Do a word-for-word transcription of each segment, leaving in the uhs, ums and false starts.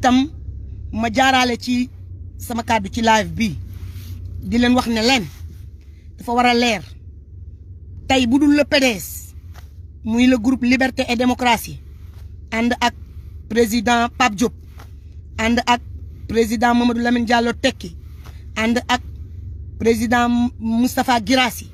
itam ma jaaraale ci sama kàddu ci live bi di leen wax ne leen dafa war a leer tey bu dul le P D S muy le groupe Liberté et Démocratie ànd ak président Pape Diop ànd ak président Mamadou Lamine Diallo Tekki ànd ak président Moustapha Guirassy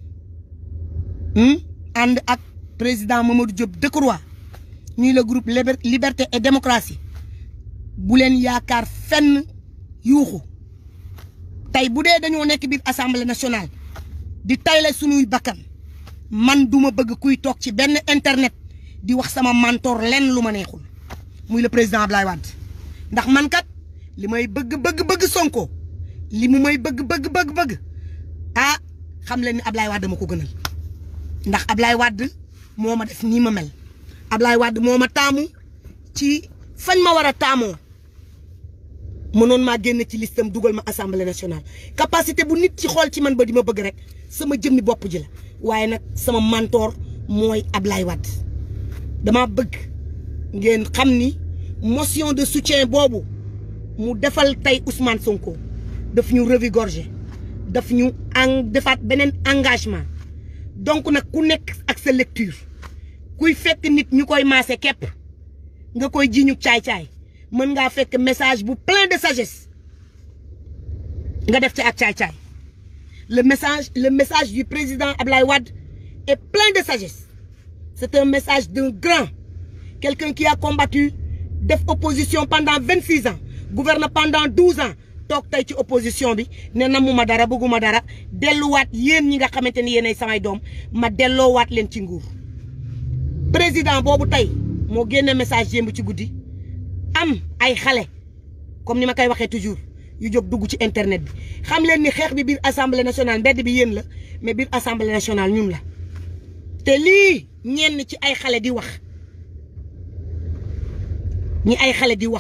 ànd ak président Mamadou Diop Decroix ñuy le groupe Liberté et Démocratie bu leen yaakaar fenn yuuxu tey bu dee dañoo nekk biir assemblée nationale di tayle sunuy bakkan man duma bëgg kuy toog ci benn internet di wax sama mentor lenn lu ma neexul muy le président Ablaye Wade ndax man kat li may bëgg bëgg bëgg Sonko li mu may bëgg bëgg bëgg bëgg ah xam leen ni Ablaye Wade ma ko gënal ndax Ablaye Wade moo ma def nii ma mel Ablaye Wade moo ma taamu ci fañ ma war a taamoo mënoon maa génn ci listam dugal ma assemblée nationale capacité bu nit ci xool ci man ba di ma bëgg rek sama jëmmi bopp ji la waaye nag sama mentor mooy Ablaye Wade dama bëgg ngeen xam ni motion de soutien boobu mu defal tey Ousmane Sonko daf ñu revigorger daf ñu en defaat beneen engagement donc nag ku nekk ak sa lecture kuy fekk nit ñu koy maase képp nga koy jiñu caay-caay mën ngaa fekk message bu plein de sagesse nga def ci ak caay-caay le message le message du président Ablaye Wade est plein de sagesse c'est un message d'un grand quelqu'un qui a combattu def opposition pendant vingt-six ans gouverne pendant douze ans toog tey ci opposition bi ne namuma dara bëgguma dara delluwaat yéen ñi nga xamante ni yéenay samay doom ma delloowaat leen ci nguur président boobu tey moo génne message jéem ci guddi am ay xale comme ni ma koy waxee toujours yu jóg dugg ci internet bi xam leen ni xeex bi biir assemblée nationale mbedd bi yéen la mais biir assemblée nationale ñun la te lii ñenn ci ay xale di wax ñi ay xale di wax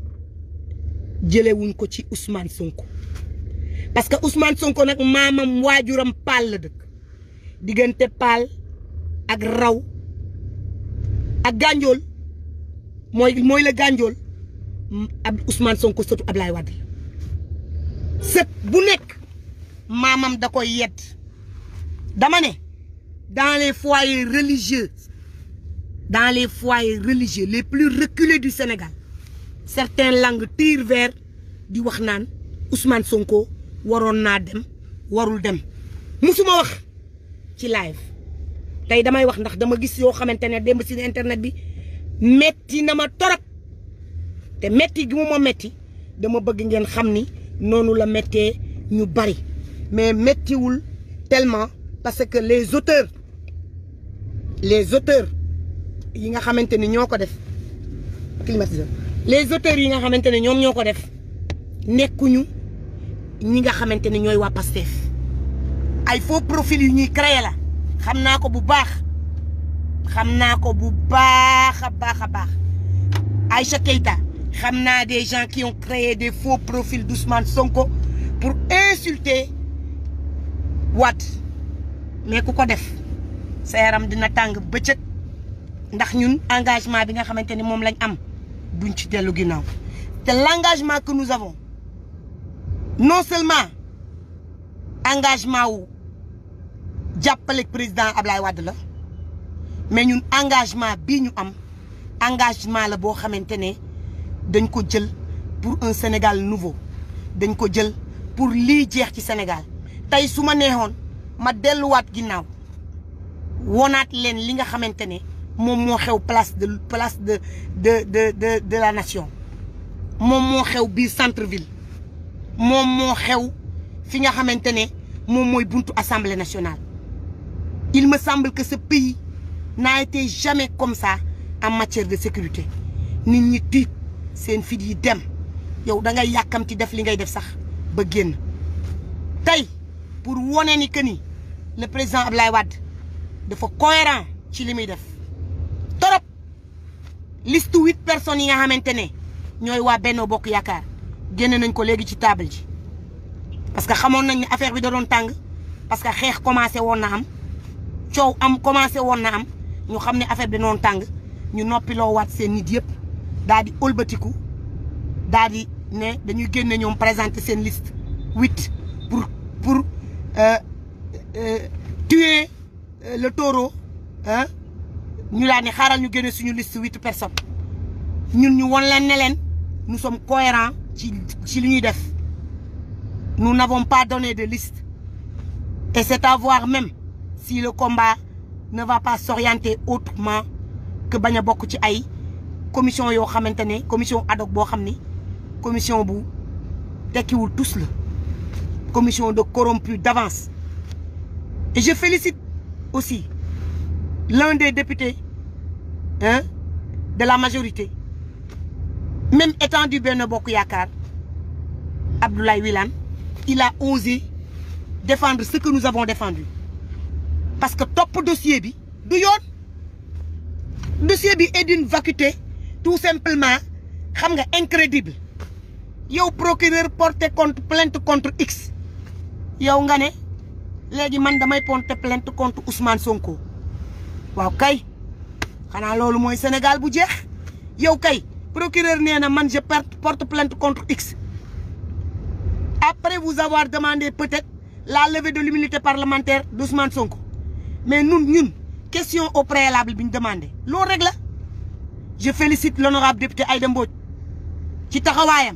jëlewuñ ko ci Ousmane Sonko parce que Ousmane Sonko nag maamam waajuram paal la dëkk diggante paal ak raw ak gànjool mooy mooy la gànjool ab Ousmane Sonko sëtu Ablaye Wade sët bu nekk maamam da koy yedd dama ne dans les foyers religieux dans les foyers religieux les plus reculés du Sénégal certaines langues tirent vers di wax naan Ousmane Sonko waroon naa dem warul dem musuma wax ci live tey damay wax ndax dama gis yoo xamante ne démb si internet bi metti na ma torop te metti gi mu ma metti dama bëgg ngeen xam ni noonu la mettee ñu bari mais mettiwul tellement parce que les auteurs les auteurs yi nga xamante ni ñoo ko def climatiseur les auteurs yi nga xamante ne ñoom ñoo ko def nekkuñu ñi nga xamante ne ñooy waa Pastef ay faux profil yu ñuy créer la xam naa ko bu baax xam naa ko bu baax a baax a baax Aïcha Keita xam naa des gens qui ont créé des faux profils d'Ousmane Sonko pour insulter Wade mais ku ko def sa yaram dina tàng bëccëg ndax ñun engagement bi nga xamante ni moom lañ am duñ ci dellu ginnaaw te l'engagement que nous avons non seulement engagement wu jàppale président Ablaye Wade la mais ñun engagement bii ñu am engagement la boo xamante ne dañ ko jël pour un Sénégal nouveau dañ ko jël pour lii jeex ci Sénégal tey su ma neexoon ma delluwaat ginnaaw wonaat leen li nga xamante ne moom moo xew place de place de de de de de la nation moom moo xew biir centre ville moom moo xew fi nga xamante ne moom mooy buntu assemblée nationale. Il me semble que ce pays n'a été jamais comme ça en matière de sécurité nit ñi tiit seen fit yi dem yow da ngay yàkkamti def li ngay def sax ba génn tey pour wone ni que ni le président Ablaye Wade dafa cohérent ci li muy def torop liste huit personnes yi nga xamante ne ñooy waa Benno Bokk Yaakaar génne nañ ko léegi ci table ji parce que xamoon nañ ne affaire bi da doon tàng parce que xeex commencé woon na am coow am commencé woon na am ñu xam ne affaire bi da doon tàng ñu noppiloo waat seen nit yëpp daal di ëlbatiku daal di ne dañuy génne ñoom présenter seen liste huit pour pour euh, euh, tuer euh, le taureau ah ñu daal ne xaaral ñu génne suñu liste huit personnes ñun ñu won leen ne leen nous sommes cohérents ci ci li ñuy def nous n'avons pas donné de liste et c'est à voir même si le combat ne va pas s'orienter autrement que bañ a bokk ci ay commission yoo xamante ne commission ad hoc boo xam ni commission bu tekkiwul tous la commission de corrompus d'avance. Et je félicite aussi l'un des députés hein, de la majorité, même étant du Benno Bokk Yaakaar, Abdoulaye Wilane, il a osé défendre ce que nous avons défendu. Parce que top dossier bi du yoon dossier bi est d'une vacuité tout simplement xam nga incrédible. Yow procureur porté contre plainte contre X yow nga ne léegi man damay porter plainte contre Ousmane Sonko waaw kay xanaa loolu mooy Sénégal bu jeex yow kay procureur nee na man je porte plainte contre X après vous avoir demandé peut-être la levée de l'immunité parlementaire d'Ousmane Sonko mais ñun ñun question au préalable bi ñu demandé loolu rek la. Je félicite l'honorable député Aïda Mbodj ci taxawaayam.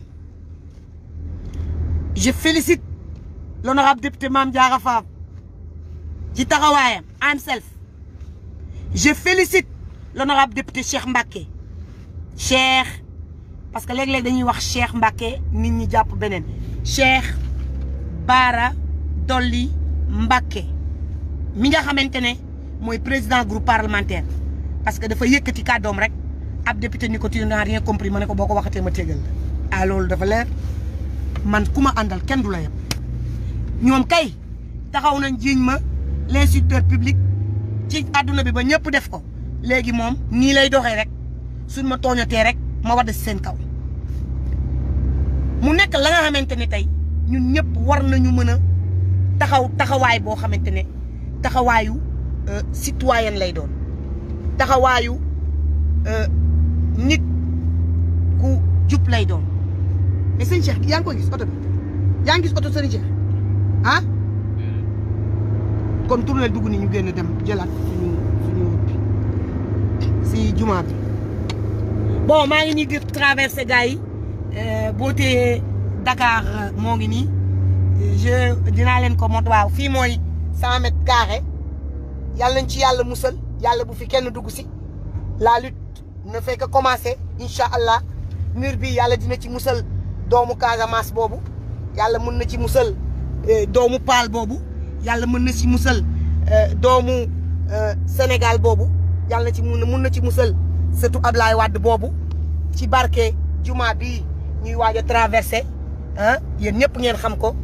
Je félicite l'honorable député Mame Diarra Fam ci taxawaayam himself. Je félicite l'honorable député Cheikh Mbacké Cheikh parce que léeg-léeg dañuy wax Cheikh Mbacké nit ñi jàpp beneen Cheikh Bara Dolly Mbacké mi nga xamante ne mooy président groupe parlementaire parce que dafa yëkkati kàddoom rek ab député ni ko tu n'as rien compris ma ne ko boo ko waxatee ma tégal la ah loolu dafa leer man ku ma àndal kenn du la yem ñoom kay taxaw nañ jiiñ ma l'instituteur public ci àdduna bi ba ñëpp def ko léegi moom nii lay doxee rek suñ ma tooñatee rek ma wadd si seen kaw mu nekk la nga xamante ne tey ñun ñëpp war nañu mën a taxaw taxawaay boo xamante ne taxawaayu citoyen lay doon taxawaayu nit ku jub lay doon mais sëñ Cheikh yaa ngi koy gis oto bi yaa ngi gis oto sëñ Cheikh ah kon tournel dugg ni ñu génn dem jëlaat suñu suñu si jumaa bi bon maa ngi nii di traversé gars yi boo téye Dakar moo ngi nii je dinaa leen ko mot waaw fii mooy cent mètres carrés yàlla nañ ci yàlla musal yàlla bu fi kenn dugg si la lutte ne fait que commencer incha allah mur bi yàlla dina ci musal doomu Casamance boobu yàlla mën na ci musal doomu Paal boobu yàlla mën na ci musal doomu Sénégal boobu yàlla na ci mun mun na ci musal surtout Ablaye Wade boobu ci barke juma bi ñuy waaj a traversé ah yéen ñëpp ngeen xam ko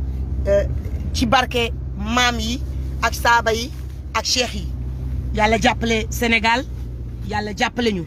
ci barke maam yi ak saaba yi ak cheikh yi yàlla jàppale Sénégal yàlla jàppale ñu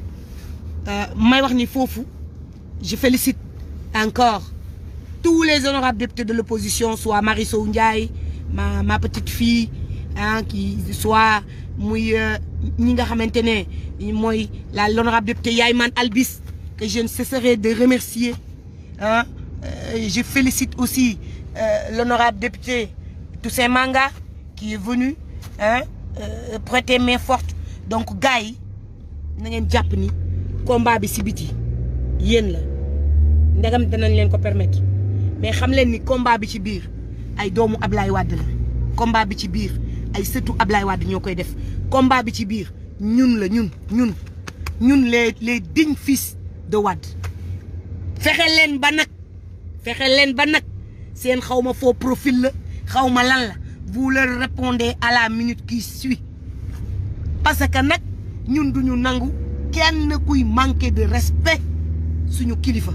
may wax ni foofu je félicite encore tous les honorables députés de l'opposition soit Marie Sow Ndiaye ma ma petite fille ah qui soit muy ñi nga xamante ne mooy la l'honorable député Yayman Albis que je ne cesserai de remercier ah je félicite aussi euh, l'honorable député Toussaint Manga qui est venu hein euh, prêter main forte donc gars yi na ngeen jàpp ni combat bi si biti yéen la ndegam danañ leen ko permettre mais xam leen ni combat bi ci biir ay doomu Ablaye Wade la combat bi ci biir ay sëtu Ablaye Wade ñoo koy def combat bi ci biir ñun la ñun ñun ñun les les dignes fils de Wade fexe leen ba nag fexe leen ba nag seen xawma faux profil la xawma lan la vous leur répondez à la minute qui suit parce que nag ñun duñu nangu kenn kuy manquer de respect suñu kilifa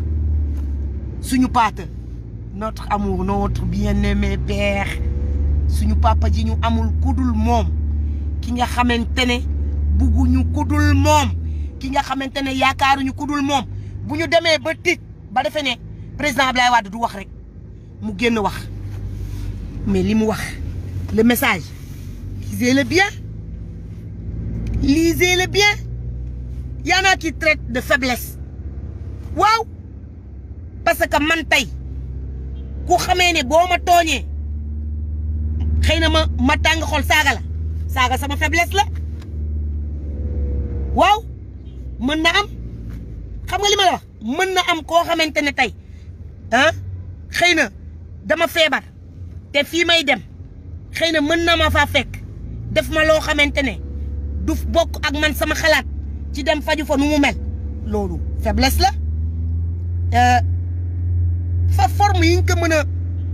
suñu paata notre amour notre bien-aimé père suñu papa ji ñu amul kudul moom ki nga xamante ne bugguñu kudul moom ki nga xamante ne yaakaaruñu kudul moom bu ñu demee ba tiit ba defee ne président Ablaye Wade du wax rek mu génn wax mais li mu wax le message lisez-le bien lisez-le bien y en a qui traitent de faiblesse waaw parce que man tey ku xamee ne boo ma tooñee xëy na ma ma tàng xol saaga la saaga sama faiblesse la waaw mën na am xam nga li ma la wax mën na am koo xamante ne tey ah xëy na dama feebar te fii may dem xëy na mën na ma faa fekk def ma loo xamante ne du bokk ak man sama xalaat ci dem faju fa nu mu mel loolu faiblesse la fa forme yi nga ko mën a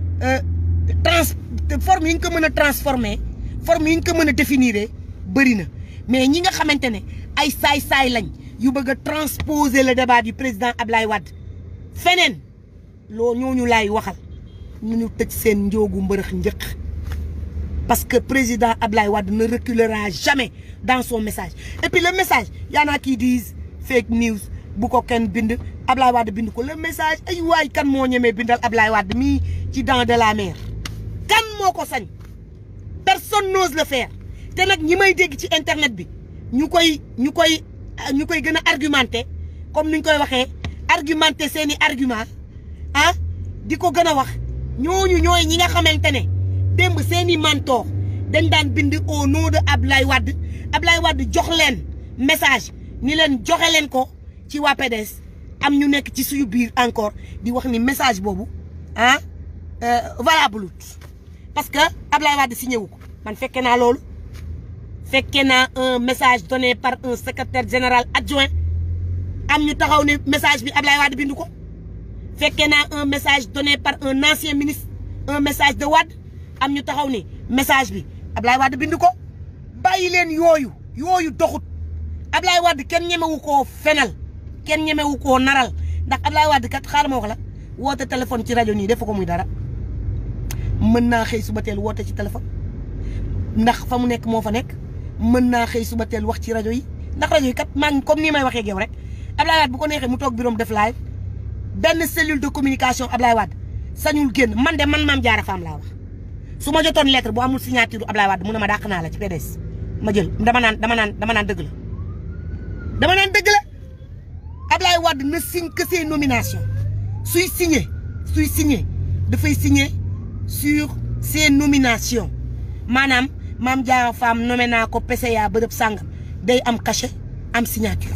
trans forme yi nga ko mën a transformer forme yi nga ko mën a définir bëri na mais ñi nga xamante ne ay saay-saay lañ yu bëgg a transposer le débat du président Ablaye Wade feneen loo ñooñu laay waxal ñu ñu tëj seen njoogu mbërëx njëkk parce que président Ablaye Wade ne reculera jamais dans son message et puis le message y en a qui disent fake news bu ko kenn bind Ablaye Wade bind ko le message ay waay kan moo ñemee bindal Ablaye Wade mii ci dents de la mer kan moo ko sañ personne n'ose le faire te nag ñi may dégg ci internet bi ñu koy ñu koy ñu koy gën a argumenté comme ni ñu koy waxee argumenté seeni argument ah di ko gën a wax ñooñu ñooy ñi nga xamante ne démb seeni mentor dañ daan bind au nom de Ablaye Wade Ablaye Wade jox leen message ni leen joxe leen ko ci waa P D S am ñu nekk ci suñu biir encore di wax ni message boobu ah valable parce que Ablaye Wade signé wu ko man fekke naa loolu fekke naa un message donné par un secrétaire général adjoint am ñu taxaw ne message bi Ablaye Wade bindu ko fekke naa un message donné par un ancien ministre un message de Wade am ñu taxaw ne message bi Ablaye Wade bindu ko bàyyi leen yooyu yooyu doxut Ablaye Wade kenn ñemewu koo fenal kenn ñemewu koo naral ndax Ablaye Wade kat xaaral ma wax la woote téléphone ci rajo nii defu ko muy dara mën naa xëy suba teel woote ci téléphone ndax fa mu nekk moo fa nekk mën naa xëy suba teel wax ci rajo yi ndax rajo yi kat maa ngi comme nii may waxee ak yow rek Ablaye Wade bu ko neexee mu toog bureau def live benn cellule de communication Ablaye Wade sañul génn man de man Mame Diarra Fam laa wax su ma jotoon lettre bu amul signature Ablaye Wade mu ne ma dàq naa la ci P D S ma jël dama naan dama naan dama naan dëgg la dama naan dëgg la Ablaye Wade ne signe que ses nominations suy signé suy signé dafay signé sur ses nominations maanaam Mame Diarra Fam nommé naa ko P C A bërëb sàngam day am cachet am signature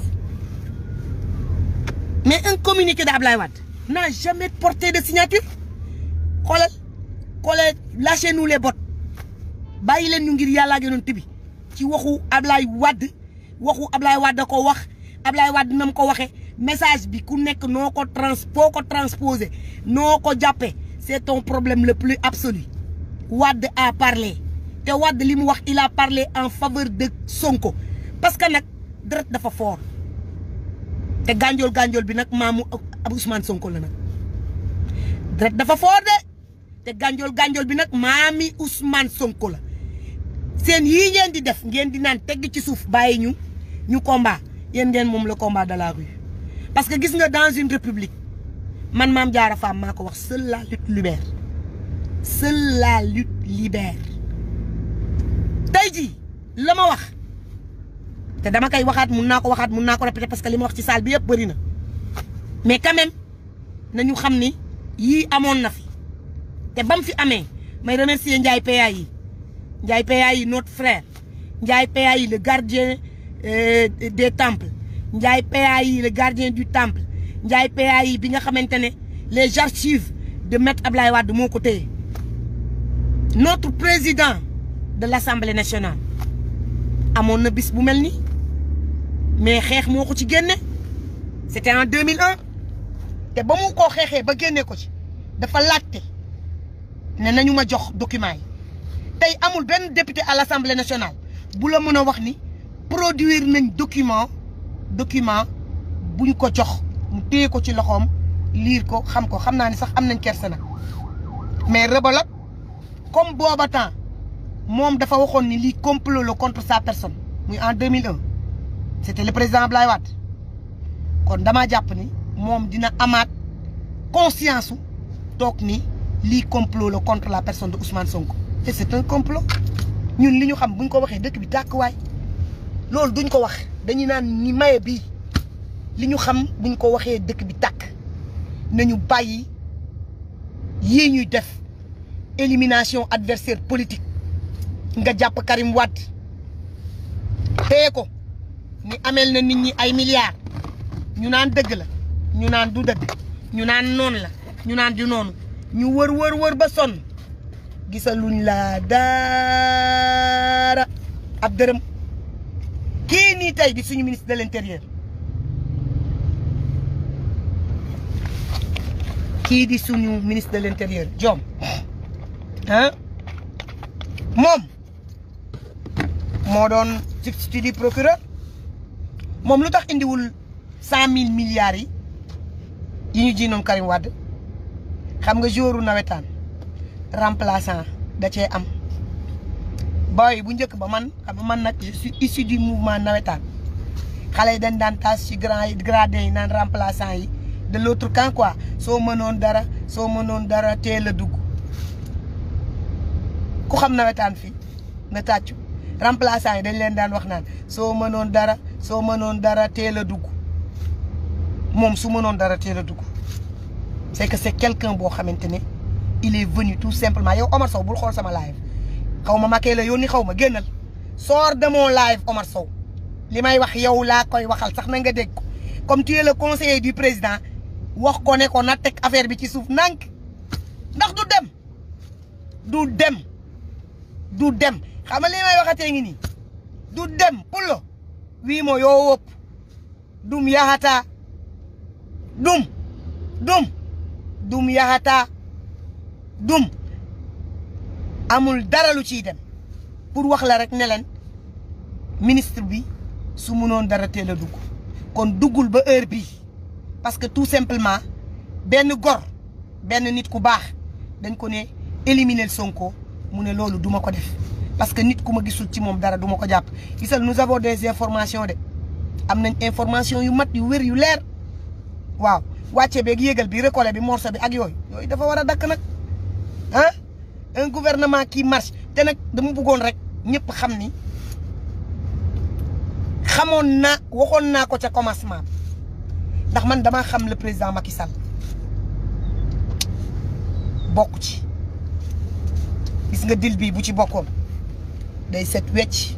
mais un communiqué de Ablaye Wade n'a jamais porté de signature xoolal xoolal lâchez-nous les bottes bàyyi leen ñu ngir yàlla ak yonent bi ci waxu Ablaye Wade waxu Ablaye Wade da ko wax Ablaye Wade nam ko waxee message bi ku nekk noo ko trans boo ko transposé noo ko jàppee c'est ton problème le plus absolu Wade a parlé te Wade li mu wax il a parlé en faveur de Sonko parce que nag deret dafa fort te gànjool gànjool bi nag maamu Abou Ousmane Sonko la nag deret dafa fort de te gànjool gànjool bi nag maami Ousmane Sonko la seen yii ngeen di def ngeen di naan tegg ci suuf bàyyi ñu ñu combat yéen ngeen moom le combat de la rue parce que gis nga dans une république man Mame Diarra Fam maa ko wax seule la lutte libère seule la lutte libère tey jii la ma wax te dama koy waxaat mun naa ko waxaat mun naa ko répéter parce que li ma wax ci salle bi yëpp bëri na mais quand même nañu xam ni yii amoon na fi te bam fi amee may remercier Ndiaye P A yi Ndiaye P A yi notre frère Ndiaye P A yi le gardien euh, des temples Ndiaye P A yi le gardien du temple Ndiaye P A yi bi nga xamante ne les archives de Maître Ablaye Wade moo ko téye notre président de l'Assemblée nationale amoon na bis bu mel ni mais xeex moo ko ci génne c'était en deux mille un te ba mu ko xeexee ba génne ko ci dafa laajte ne nañu ma jox document yi tey amul benn député à l'Assemblée nationale bu la mën a wax ni produire nañ document document buñ ko jox mu téye ko ci loxoom liir ko xam ko xam naa ni sax am nañ kersa nag mais rebala comme booba temps moom dafa waxoon ni lii complot la contre sa personne muy en deux mille un c'était le président Ablaye Wade kon damaa jàpp ni moom dina amaat conscience su toog ni lii complot la contre la personne de Ousmane Sonko te c'est un complot ñun li ñu xam buñ ko waxee dëkk bi tàkk waay loolu duñ ko wax dañuy naan ni maye bii li ñu xam buñ ko waxee dëkk bi tàkk nañu bàyyi yii ñuy def élimination adversaire politique nga jàpp Karim Wade téye ko ni amel na nit ñi ay milliards ñu naan dëgg la ñu naan du dëgg ñu naan noonu la ñu naan du noonu ñu wër wër wër ba sonn gisaluñ la dara ab dërëm kii nii tey di suñu ministre de l'intérieur kii di suñu ministre de l'intérieur Diome ah moom moo doon substitut du procureur moom lu tax indiwul cent mille milliards yi yi ñu jiinoon Karim Wade xam nga jouru nawetaan remplaçant da cee am boy bu njëkk ba man xam nga man nag je suis issu du mouvement nawetaan xale yi dañ daan taas ci grand yi gradin yi naan remplaçant yi de l'autre camp quoi soo mënoon dara soo mënoon dara teel a dugg ku xam nawetaan fii na tàccu remplaçant yi dañ leen daan wax naan soo mënoon dara soo mënoon dara teel a dugg moom su mënoon dara teel a dugg c'est que c'est quelqu'un boo xamante ne il est venu tout simplement yow Omar Sow bul xool sama live xaw ma makee la yónni xaw ma génnal sors de mon live Omar Sow li may wax yow laa koy waxal sax na nga dégg ko comme tu es le conseiller du président wax ko ne ko na teg affaire bi ci suuf nànk ndax du dem du dem du dem xam nga li may waxatee ngi nii du dem pulo wii mo yoo wópp dum yaxataa dum dum dum yaxataa dum amul dara lu ciy dem pour wax la rek ne leen ministre bi su mënoon dara teel a dugg kon duggul ba heure bii parce que tout simplement benn gor benn nit ku baax dañ ko ne éliminer Sonko mu ne loolu duma ko def parce que nit ku ma gisul ci moom dara duma ko jàpp gisal nous avons des informations de am nañ information yu mat yu wér yu leer waaw wàcce beeg yéegal bi récolté bi morceau bi ak yooyu yooyu dafa war a dakk nag ah un gouvernement qui marche te nag dama bëggoon rek ñëpp xam ni xamoon naa waxoon naa ko ca commencement ndax man damaa xam le président Macky Sall bokk ci gis nga dil bi bu ci bokkoon day set wecc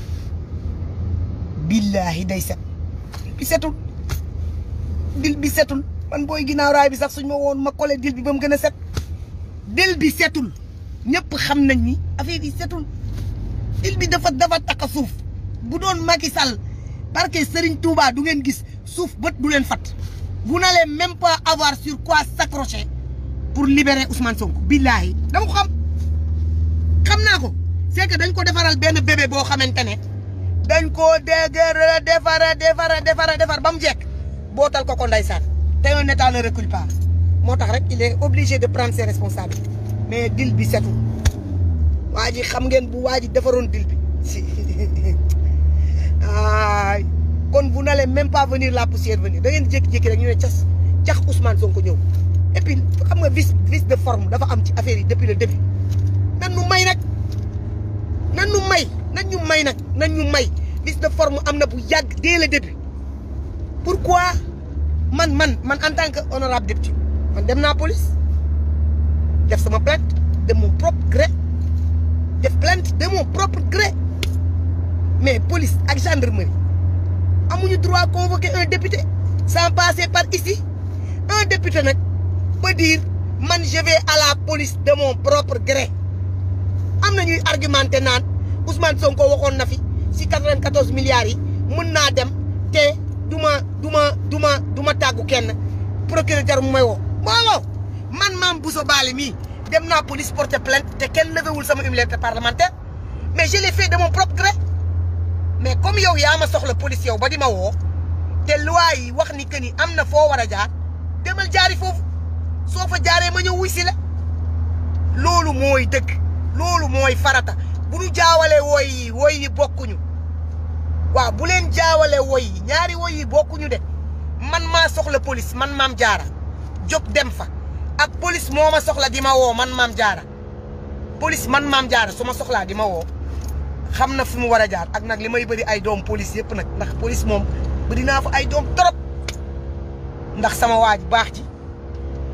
billahi day set dil bi setul dil bi setul man booy ginnaaw raay bi sax suñ ma woon ma collé dil bi ba mu gën a set dil bi setul ñëpp xam nañ ni affaire yi setul dil bi dafa dafa takk suuf bu doon Macky Sall parce que Serigne Touba du ngeen gis suuf bët du leen fat vous n'allez même pas avoir sur quoi s'accrocher pour libérer Ousmane Sonko billahi dama ko xam xam naa ko c'est que dañ ko defaral benn bébé boo xamante ne dañ koo dégër defara defara defara defar ba mu jekk bootal ko ko ndeysaan te un état ne recule pas moo tax rek il est obligé de prendre ses responsabilités mais dil bi setul waa ji xam ngeen bu waa ji defaroon dil bi ay kon vous n'allez même pas venir la poussière venir da ngeen jékki-jékki rek ñu ne cas cax Ousmane Sonko ñëw et puis xam nga vice vice de forme dafa am ci affaire yi depuis le début nan ñu may nag nan ñu may nan ñu may nag nan ñu may vice de forme am na bu yàgg dès le début pourquoi man man man en tant que honorable député man dem naa police def sama plainte de mon propre gré def plainte de mon propre gré mais police ak gendarmerie amuñu droit convoquer un député sans passer par ici un député nag peut dire man je vais à la police de mon propre gré am na ñuy argumenté naan Ousmane Sonko waxoon na fi si quatre-vingt-quatorze milliards yi mën naa dem te du ma du ma du ma du ma tàggu kenn procureur jar mu may woo waaw man maam Bousso Bali mii dem naa police porter plainte te kenn levewul sama immunité parlementaire mais je l'ai fait de mon propre gré mais comme yow yaa ma soxla police yow ba di ma woo te loi yi wax ni que ni am na foo war a jaar demal jaari foofu soo fa jaaree ma ñëw wuy si la loolu mooy dëgg loolu mooy farata bu ñu jaawalee woy yi woy yi bokkuñu waaw bu leen jaawalee woy yi ñaari woy yi bokkuñu de man maa soxla police man maam jaara jóg dem fa ak police moo ma soxla di ma woo man maam jaara police man maam jaara su ma soxlaa di ma woo xam na fi mu war a jaar ak nag li may bëri ay doom police yëpp nag ndax police moom bëri naa fa ay doom trop ndax sama waa ji baax ji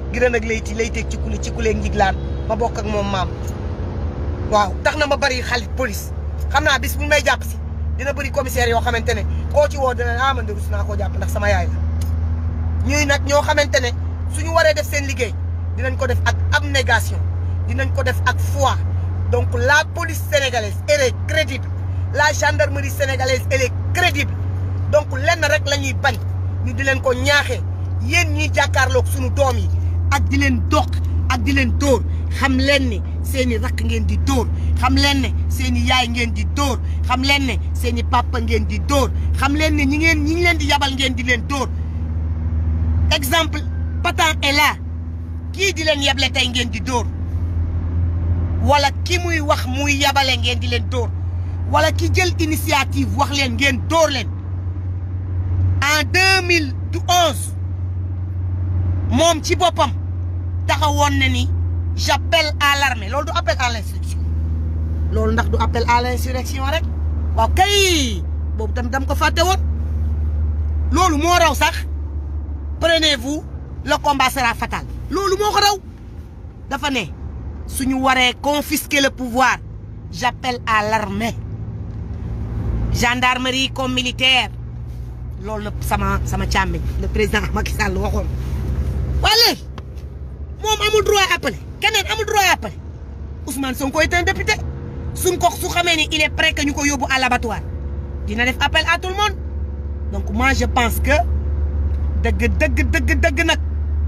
Gireen ak layti layteeg ci kuli ci kuleeg njiglaan ma bokk ak moom maam waaw tax na ma bari xalit police xam naa bis bu may jàpp si dina bëri commissaire yoo xamante ne koo ci woo dina ah man de rus naa koo jàpp ndax sama yaay la ñuy nag ñoo xamante ne suñu waree def seen liggéey dinañ ko def ak abnégation dinañ ko def ak foi donc la police sénégalaise elle est crédible la gendarmerie sénégalaise elle est crédible donc lenn rek la ñuy bañ ñu di leen ko ñaaxee yéen ñiy jàkkaarloog suñu doom yi ak di leen doq ak di leen dóor xam leen ne seen i rakk ngeen di dóor xam leen ne seen i yaay ngeen di dóor xam leen ne seen i papa ngeen di dóor xam leen ne ñi ngeen ñi ngi leen di yabal ngeen di leen dóor exemple patent est là kii di leen yable tey ngeen di dóor wala ki muy wax muy yabale ngeen di leen dóor wala ki jël initiative wax leen ngeen dóor leen en deux mille onze moom ci boppam taxawoon na ni j'appelle à l'armée loolu du appel à l'insurrection loolu ndax du appel à l'insurrection rek waaw kay boobu tam dam ko fàtte woon loolu moo raw sax prenez-vous le combat sera fatal loolu moo ko raw dafa ne suñu waree confisquer le pouvoir j'appelle à l'armée gendarmerie comme militaire loolu la sama sama càmmiñ le président Macky Sall waxoon waa léegi moom amul droit appeler keneen amul droit appeler Ousmane Sonko est un député suñ ko su xamee ni il est prêt que ñu ko yóbbu à l'abattoir dina def appel à tout le monde donc moi je pense que dëgg dëgg dëgg dëgg nag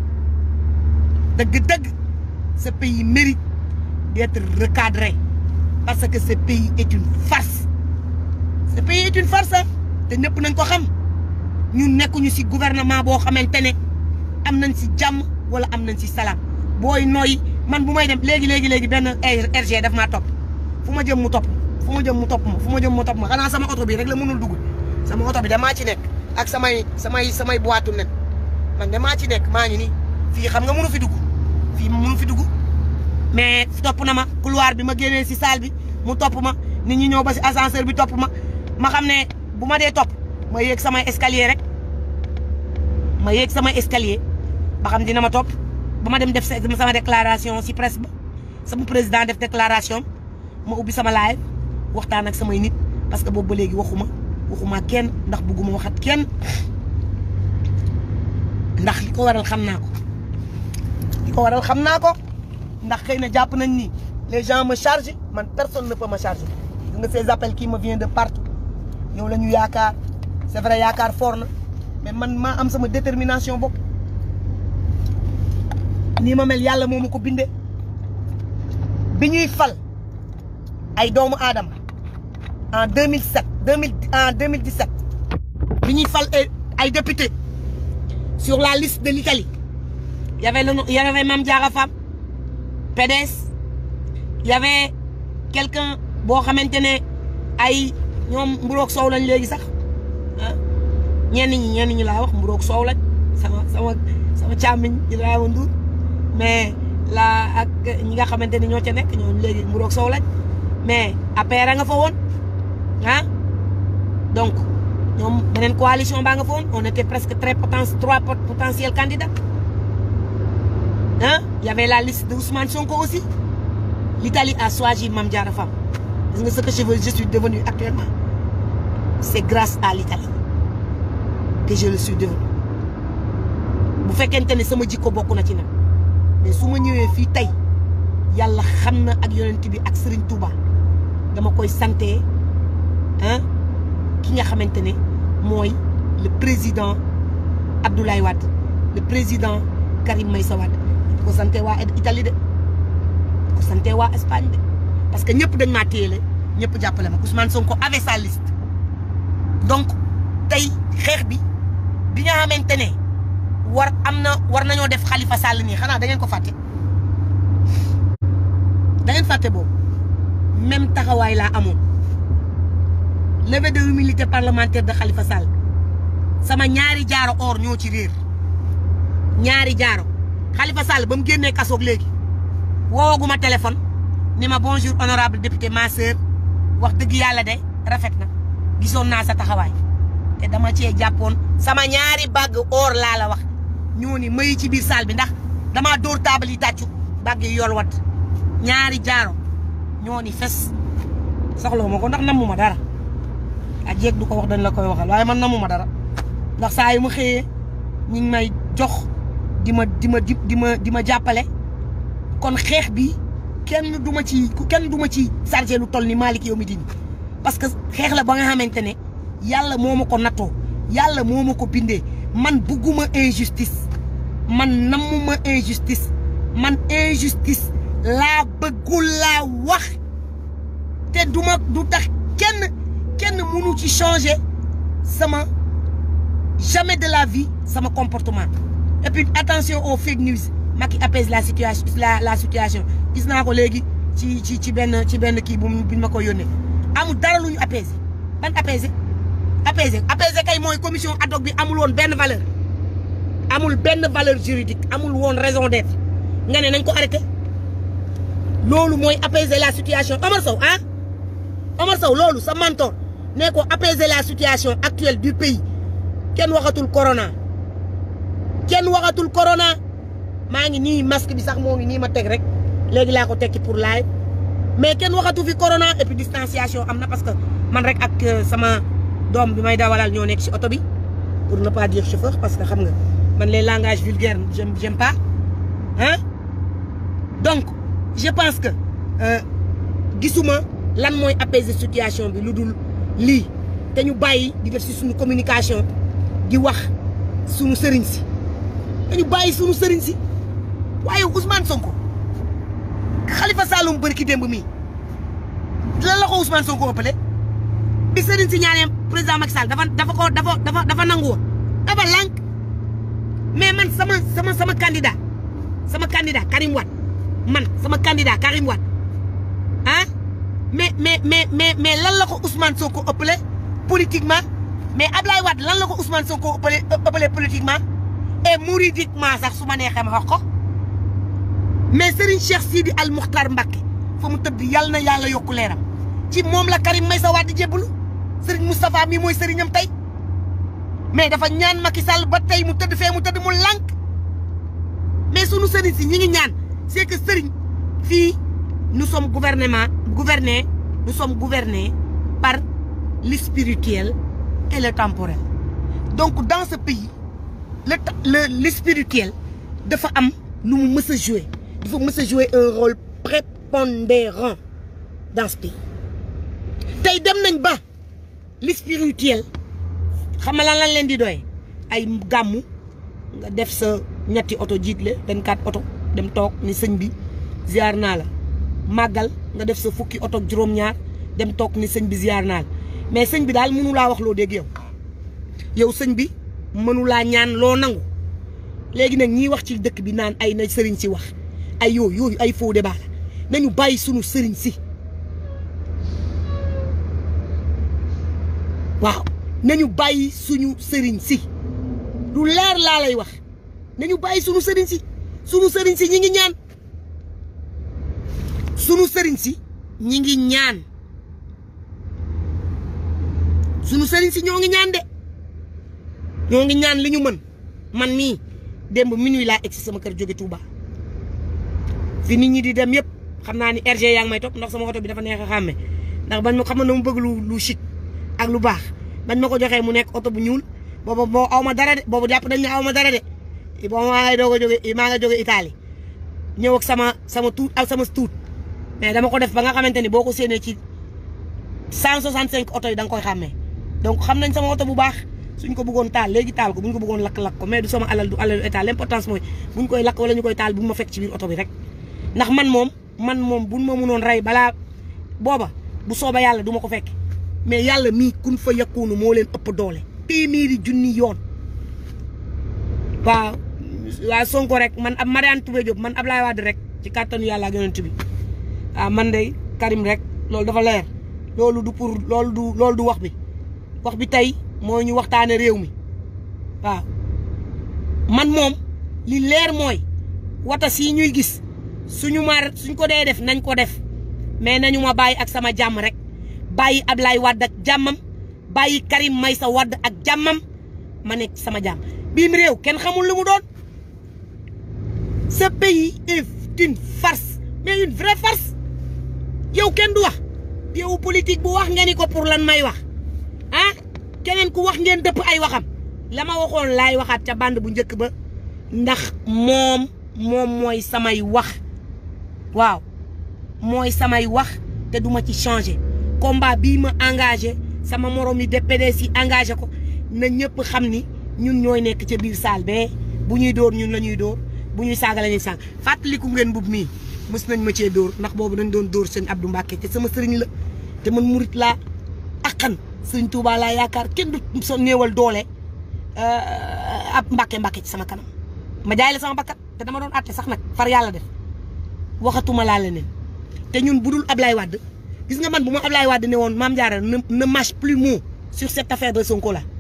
dëgg dëgg ce pays mérite d'être recadré parce que ce pays est une farce ce pays est une farce te ñëpp nañ ko xam ñun nekkuñu ci gouvernement boo xamante ne am nañ ci jàmm wala am nañ ci salaam booy nooy man bu may dem léegi léegi léegi benn R G daf maa topp fu ma jëm mu topp fu ma jëm mu topp ma fu ma jëm mu topp ma xanaa sama oto bi rek la mënul dugg sama oto bi damaa ci nekk ak samay samay samay boitu nen man damaa ci nekk maa ngi nii fii xam nga mënu fi dugg fii mënu fi dugg mais topp na ma couloir bi ma génnee ci salle bi mu topp ma nit ñi ñëw ba ci ascenseur bi topp ma ma xam ne bu ma dee topp ma yéeg samay escalier rek ma yéeg samay escalier ba xam dina ma topp ba ma dem def sama déclaration ci presse ba sama président def déclaration ma ubbi sama live waxtaan ak samay nit parce que boobu ba léegi waxuma waxuma kenn ndax bëgguma waxat kenn ndax li ko waral xam naa ko li ko waral xam naa ko ndax xëy na jàpp nañ ni les gens me chargent man personne ne peut me charger gis nga ces appels qui me viennent de partout yow la ñu yaakaar c'est vrai yaakaar fort na mais man maa am sama détermination bopp nii ma mel yàlla moo ma ko bindee bi ñuy fal ay doomu aadama en deux mille sept deux mille en deux mille dix-sept bi ñuy fal ay députés sur la liste de l'Italie y avait le y avait Mame Diarra Fam P D S y avait quelqu'un boo xamante ne ay ñoom mburoog soow lañ léegi sax ah ñenn ñi ñenn ñi laa wax mburoog soow lañ sama sama sama càmmiñ Ibrahima Ndour mais la ak ñi nga xamante ne ñoo ca nekk ñoom léegi mburoog soow lañ mais affaire a nga fa woon ah donc ñoom beneen coalition baa nga fa woon on était presque très poten trois potentiels candidats ah y avait la liste de Ousmane Sonko aussi l'Italie a choisi Mame Diarra Fam gis nga ce que je veux je suis devenu actuellement c'est grâce à l'Italie que je le suis devenu bu fekkente ne sama jikko bokk na ci nag mais su ma ñëwee fii tey yàlla xam na ak yonent bi ak Serigne Touba dama koy santé ah ki nga xamante ne mooy le président Abdoulaye Wade le président Karim Meïssa Wade ko santé waa Italie de ko santé waa Espagne de parce que ñëpp dañ maa téyele ñëpp jàppale ma Ousmane Sonko avait sa liste donc tey xeex bi bi nga xamante ne war am na war nañoo def Khalifa Sall nii xanaa da ngeen ko fàtte da ngeen fàtte boobu même taxawaay laa amoon levée de l'immunité parlementaire de Khalifa Sall sama ñaari jaaro or ñoo ci réer ñaari jaaro Khalifa Sall ba mu génnee kasoog léegi woowaguma téléphone ni ma bonjour honorable député ma sœur wax dëgg yàlla de rafet na gisoon naa sa taxawaay te dama cee jàppoon sama ñaari bàgg or laa la wax ñoo ni may ci biir salle bi ndax damaa dóor taabal yi tàccu bàgg yi yool wat ñaari jaaro ñoo ni fes soxla ma ko ndax namu ma dara a jeeg du ko wax dañ la koy waxal waaye man namu ma dara ndax saa yu ma xëyee ñi ngi may jox di ma di ma di ma di ma jàppale kon xeex bi kenn du ma ci kenn du ma ci chargé lu toll ni Malick yow mi dini parce que xeex la ba nga xamante ne yàlla moo ma ko nattoo yàlla moo ma ko bindee man bugguma injustice man namuma injustice man injustice laa bëggul laa wax te du ma du tax kenn kenn mënu ci changer sama jamais de la vie sama comportement et puis attention aux fake news Macky apaise la situation la la situation gis naa ko léegi ci ci ci benn ci benn kii bu bu ma ko yónnee amul dara lu ñu apaiser ban apaiser apaiser apaiser kay mooy commission ad hoc bi amul woon benn valeur amul benn valeur juridique amul woon raison d'être nga ne nañ ko arrêté loolu mooy apaiser la situation Omar Sow ah Omar Sow loolu sa mentor ne ko apaiser la situation actuelle du pays kenn waxatul corona kenn waxatul corona maa ngi nii masque bi sax moo ngi nii ma teg rek léegi laa ko tekki pour live mais kenn waxatu fi corona et puis distanciation am na parce que man rek ak sama doom bi may dawalal ñoo nekk ci oto bi pour ne pas dire chauffeur parce que xam nga man les langages vulgaires j'aime j'aime pas hein donc je pense que gisuma lan mooy apaiser situation bi lu dul lii te ñu bàyyi di def ci suñu communication di wax suñu sëriñ si dañu bàyyi suñu sëriñ si waaye Ousmane Sonko Khalifa Saloum bëri ki démb mii lan la ko Ousmane Sonko ëppale bi sëriñ si ñaanee président Macky Sall dafa dafa ko dafa dafa dafa nangu woon dafa lànk mais man sama sama sama candidat sama candidat Karim Wade man sama candidat Karim Wade ah mais mais mais mais mais lan la ko Ousmane Sonko ëppale politiquement mais Ablaye Wade lan la ko Ousmane Sonko ëppale ëppale politiquement et mouridiquement sax su ma neexee ma wax ko mais Serigne Cheikh Sidi Al Mukhtar Mbacké fa mu tëdd yàlla na yàlla yokku leeram ci moom la Karim Meïssa Wade di jébbalu Serigne Moustapha mii mooy Serignam tey mais dafa ñaan Macky Sall ba tey mu tëdd fee mu tëdd mu lànk mais sunu Serigne si ñi ngi ñaan c'est que Serigne fii nous sommes gouvernement gouvernés nous sommes gouvernés par le spirituel et le temporel donc dans ce pays le le le spirituel dafa am nu mu mës a jouer dafa mës a jouer un rôle prépondérant dans ce pays tey dem nañ ba le spirituel xam nga lan lañ leen di doy ay gàmmu nga def sa ñetti oto jiitle vingt-quatre oto dem toog ni sëñ bi ziar naa la màggal nga def sa fukki oto ak juróom-ñaar dem toog ni sëñ bi ziar naa la mais sëñ bi daal mënu laa wax loo dégg yow yow sëñ bi mënu laa ñaan loo nangu léegi nag ñiy wax ci dëkk bi naan ay na sëriñ si wax ay yooyu yooyu ay faux débat la nañu bàyyi sunu sëriñ si waaw nañu bàyyi suñu sëriñ si lu leer laa lay wax nañu bàyyi sunu sëriñ si sunu sëriñ si ñi ngi ñaan sunu sëriñ si ñi ngi ñaan sunu sëriñ si ñoo ngi ñaan de ñoo ngi ñaan li ñu mën man mii démb minuit laa egsi sama kër jóge Touba fi nit ñi di dem yëpp xam naa ni R G yaa ngi may topp ndax sama oto bi dafa neex a xàmme ndax bañ ma xam na mu bëgg lu lu chic ak lu baax bañ ma ko joxee mu nekk oto bu ñuul boobu boo aw ma dara de boobu jàpp dañ ne aw ma dara de boo maa ngay doog a jóge maa nga jóge Italie ñëw ak sama sama tuut ak sama tuut mais dama ko def ba nga xamante ni boo ko séenee ci cent soixante cinq oto yi da nga koy xàmmee donc xam nañ sama oto bu baax suñ ko bëggoon taal léegi taal ko buñ ko bëggoon lakk-lakk ko mais du sama alal du alalu état l'importance mooy buñ koy lakk wala ñu koy taal bu ma fekk ci biir oto bi rek ndax man moom man moom buñ ma mënoon rey balaa booba bu sooba yàlla du ma ko fekk mais yàlla mii kun fa yakkuunu moo leen ëpp doole téeméeri junni yoon waaw waaw Sonko rek man ab Mariane Touré Diop man Ablaye Wade rek ci kàttanu yàlla ak yonent bi waaw man de Karim rek loolu dafa leer loolu du pour loolu du loolu du wax bi wax bi tey mooy ñu waxtaane réew mi waaw man moom li leer mooy wata si ñuy gis suñu mar suñ ko dee def nañ ko def mais nañu ma bàyyi ak sama jàmm rek bàyyi Ablaye Wade ak jàmmam bàyyi Karim Meïssa Wade ak jàmmam ma nekk sama jàmm biim réew kenn xamul lu mu doon ce pays est une farce mais une vraie farce yow kenn du wax yow politique bu wax nga ni ko pour lan may wax ah keneen ku wax ngeen dëpp ay waxam la ma waxoon laay waxaat ca bande bu njëkk ba ndax moom moom mooy samay wax waaw mooy samay wax te duma ci changer combat bii ma engagé sama morom yi de P D S yi engagé ko na ñëpp xam ni ñun ñooy nekk ca biir salle be bu ñuy dóor ñun la ñuy dóor bu ñuy saaga la ñuy saaga fàttaliku ngeen mbub mii mës nañ ma cee dóor ndax boobu dañ doon dóor sëñ Abdou Mbacke te sama sëriñ la te man murit laa akkan sëriñ Touba laa yaakaar kenn du so néewal doole ab Mbacke Mbacke ci sama kanam ma jaay la sama bakkat te dama doon àtte sax nag far yàlla def waxatuma laa leneen te ñun budul Ablaye Wade gis nga man bu ma Ablaye Wade ne woon Mame Diarra ne ne mâche plus mot sur cette affaire de Sonko là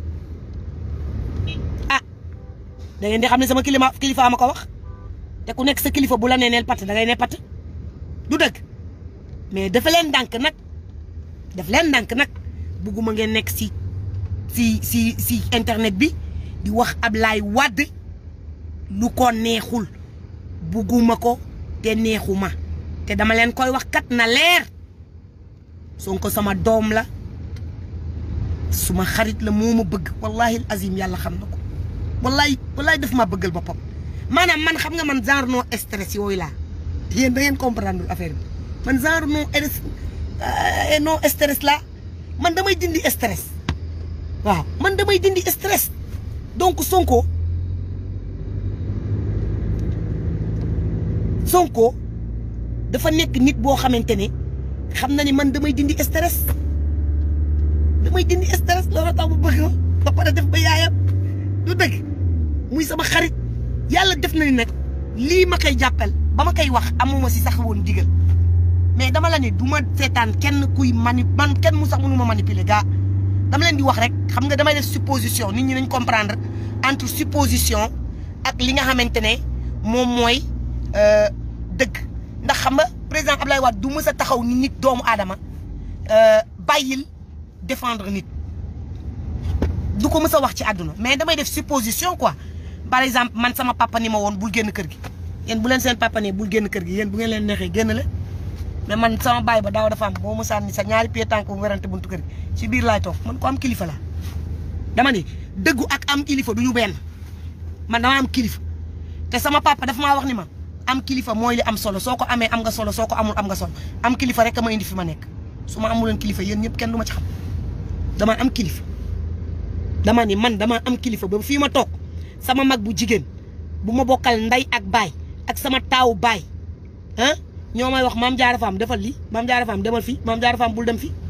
ah da ngeen di xam ne sama kilifa kilifa ma ko wax te ku nekk sa kilifa bu la nee neel patt da ngay ne patt du dëgg mais dafa leen ndànk nag daf leen ndànk nag bugguma ngeen nekk si si si si internet bi di wax Ablaye Wade lu ko neexul bugguma ko te neexuma te dama leen koy wax kat na leer Sonko sama doom la suma xarit la moo ma bëgg wallahi azim yàlla xam na ko wallahi wallahi daf ma bëggal boppam maanaam man xam nga man genre non stress yooyu laa yéen da ngeen comprendre affaire bi man genre non non stress laa man damay dindi stress waaw man damay dindi stress donc Sonko Sonko dafa nekk nit boo xamante ne xam na ni man damay dindi stress damay dindi stress loolu tax bu bëgg ba pare def ba yaayam du dëgg muy sama xarit yàlla def na ni nag lii ma koy jàppal ba ma koy wax amuma si sax woon digal mais dama la ne du ma seetaan kenn kuy mani man kenn mu sax mënu ma manipuler gaa dama leen di wax rek xam nga damay def supposition nit ñi nañ comprendre entre supposition ak li nga xamante ne moom mooy dëgg ndax xam nga président Ablaye Wade du mës a taxaw ni nit doomu aadama bàyyil défendre nit du ko mës a wax ci àdduna mais damay def supposition quoi par exemple man sama papa ni ma woon bul génn kër gi yéen bu leen seen papa ne bul génn kër gi yéen bu ngeen leen neexee génn la mais man sama baay ba daaw dafa am boo mësaan ni sa ñaari pied tànk bu werante buntu kër gi ci biir laay toog man ko am kilifa la dama ni dëggu ak am kilifa du ñu benn man dama am kilifa te sama papa dafa maa wax ni ma am kilifa mooy li am solo soo ko amee am nga solo soo ko amul am nga solo am kilifa rek ma indi fi ma nekk su ma amuloon kilifa yéen ñëpp kenn du ma ci xam dama am kilifa dama ni man dama am kilifa ba fii ma toog sama mag bu jigéen bu ma bokkal nday ak baay ak sama taawu baay ah ñoo may wax Mame Diarra Fam defal lii Mame Diarra Fam demal fii Mame Diarra Fam bul dem fii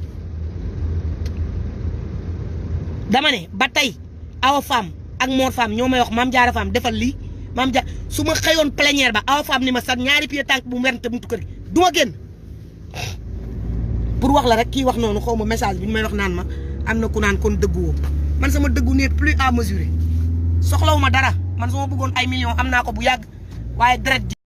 dama ne ba tey Awa Fam ak Mor Fam ñoo may wax Mame Diarra Fam defal lii Mame Diarra su ma xëyoon plénière ba Awa Fam ni ma sax ñaari pied tànk bu mu werante buntu kër gi du ma génn pour wax la rek kii wax noonu xaw ma message bi ñu may wax naan ma am na ku naan kon dëggu woo man sama dëggu n'est plus à mesurer soxlawu ma dara man su ma bëggoon ay millions am naa ko bu yàgg waaye deret